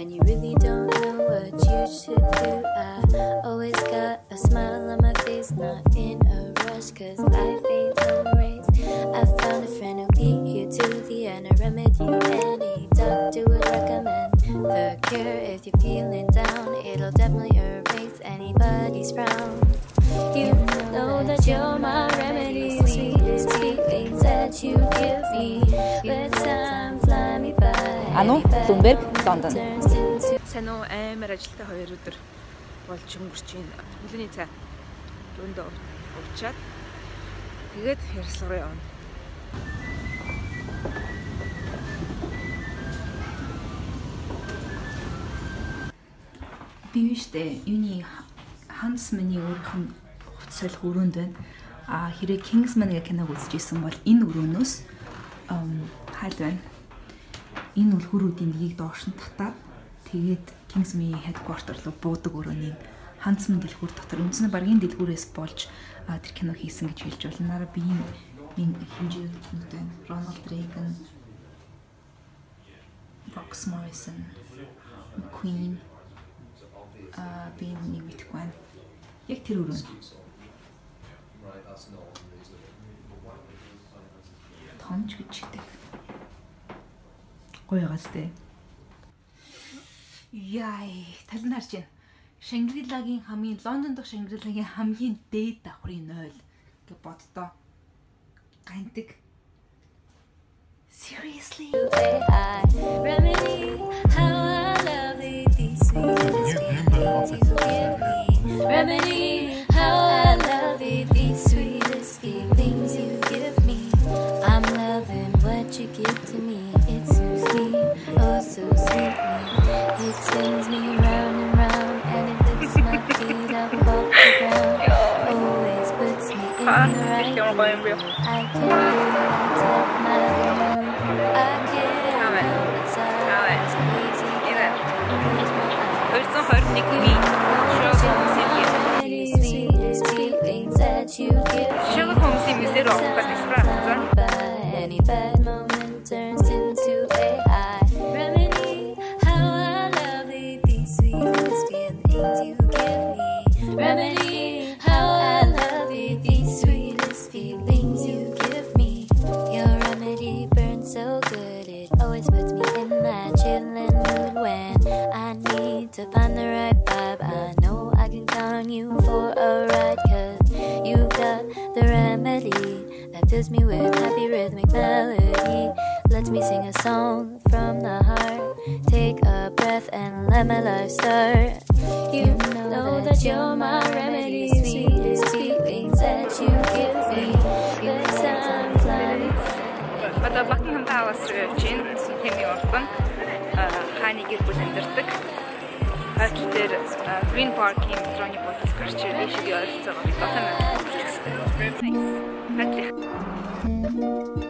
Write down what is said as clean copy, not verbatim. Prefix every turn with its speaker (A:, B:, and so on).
A: and you really don't know what you should do. I always got a smile on my face, not in a rush, cause life ain't no race. I found a friend who'll be here to the end, a remedy any doctor would recommend. The cure if you're feeling down, it'll definitely erase anybody's frown. You know that you're my remedy, sweetest feelings that you give me. Let time fly me by.
B: Anu, Bloomberg, London.
C: Сайн уу, амар ажилтай 2 өдөр болж өнгөрч байна. Өглөөний цай рүүндээ уучаад тэгээд ярилцлага явна. Би виштэй юуны Huntsman-ы өөрийнх нь солих өрөөнд байна. Хэрэг Kingsman гэх киног үзчихсэн бол энэ өрөөнөөс хайд байна. Энэ үлгэрүүдийн нэгийг доош нь татаад тэгээд Kingsman headquarter руу буудаг өрөөний Huntsman дэлгүүр дотор үндсэндээ багийн дэлгүүрээс болж тэр кино хийсэн гэж хэлж байна. Нараа биеийн хэмжээнүүд байна. Ronald Reagan, Rox Morrison, Queen би нэг мэдгүй байна. Яг тэр өрөө. Томч гэжтэй. Гоё гастэй. Яй, талан харж байна. Шангрилагийн хамгийн Лондон дахь Шангрилагийн хамгийн дээд давхрын 0 гэж боддоо. Гантик. Seriously?
A: Remedy, how I love these sweetest feelings you give me. Remedy, how I love these sweetest feelings you give me. I'm loving what you give to me. It soothes me, oh so sweetly. It spins me round and round, and it lifts my feet up off the ground. Always puts me in the right mood. I can't relax like my room. I can't help but sigh. It's crazy. Any bad moment turns into AI. Remedy, how I love these sweetest feelings you give me. Remedy, how I love these sweetest feelings you give me. Your remedy burns so good, it always puts me in that chillin' mood when I need to find the right vibe. I know I can count on you for a ride, cause you got the remedy that fills me with happy rhythmic melody. Lets me sing a song from the heart. Take a breath and let my life start. You know that you're my remedy, sweetest feelings that you give me. Good time flying.
C: Одоо Buckingham Palace руу явж байна. Хэмээ орхон хааны гэр бүл амьдардаг. Хойд дээр Green Park-ийн метроны буудаас гарч ирлээ шиг ярилцсан байгаа. Би дотор нь хэлчихсэн. Nice.